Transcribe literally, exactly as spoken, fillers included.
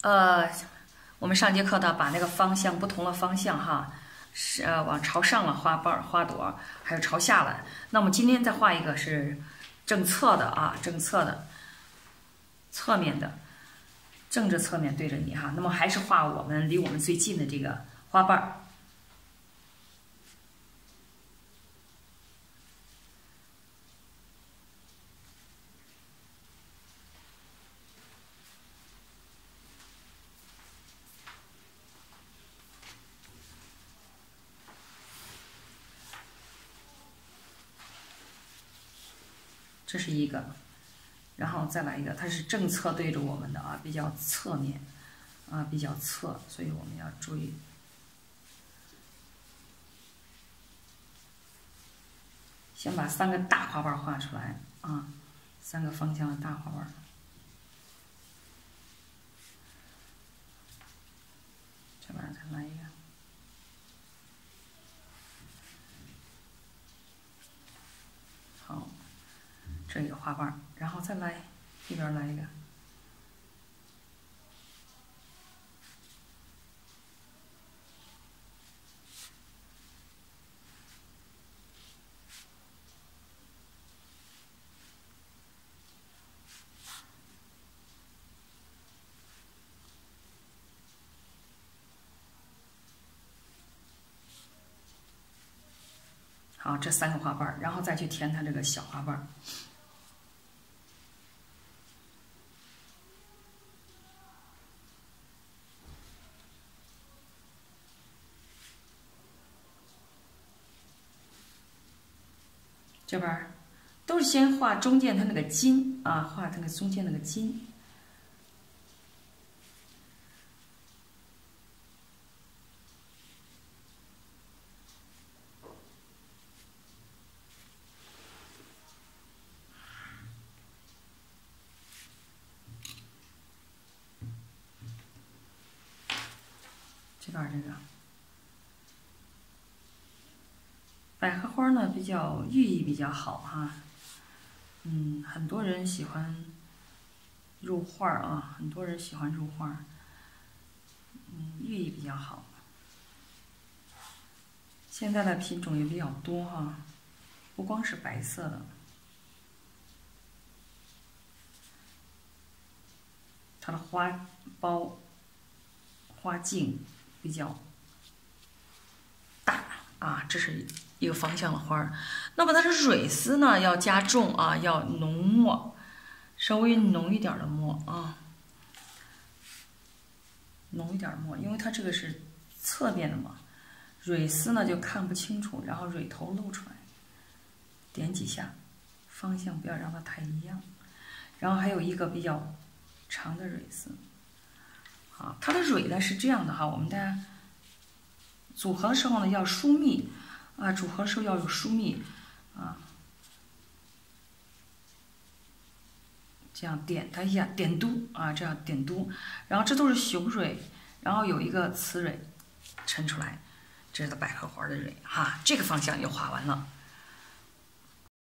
呃，我们上节课呢，把那个方向不同的方向哈，是呃往朝上了花瓣花朵，还有朝下了。那么今天再画一个是正侧的啊，正侧的，侧面的，正着侧面对着你哈。那么还是画我们离我们最近的这个花瓣儿。 这是一个，然后再来一个，它是正侧对着我们的啊，比较侧面，啊比较侧，所以我们要注意。先把三个大花瓣画出来啊，三个方向的大花瓣。这边再来一个。 好，这一个花瓣，然后再来这边来一个，好，这三个花瓣，然后再去填它这个小花瓣。 这边儿都是先画中间它那个筋啊，画它那个中间那个筋。这边这个。 百合花呢，比较寓意比较好哈，嗯，很多人喜欢入画啊，很多人喜欢入画，嗯，寓意比较好。现在的品种也比较多哈，不光是白色的，它的花苞、花茎比较大啊，这是。 一个方向的花儿，那么它的蕊丝呢要加重啊，要浓墨，稍微浓一点的墨啊，浓一点墨，因为它这个是侧面的嘛，蕊丝呢就看不清楚，然后蕊头露出来，点几下，方向不要让它太一样，然后还有一个比较长的蕊丝，好，它的蕊呢是这样的哈，我们大家组合的时候呢要疏密。 啊，组合时候要有疏密，啊，这样点它一下，点嘟啊，这样点嘟，然后这都是雄蕊，然后有一个雌蕊抻出来，这是百合花的蕊哈，这个方向又画完了。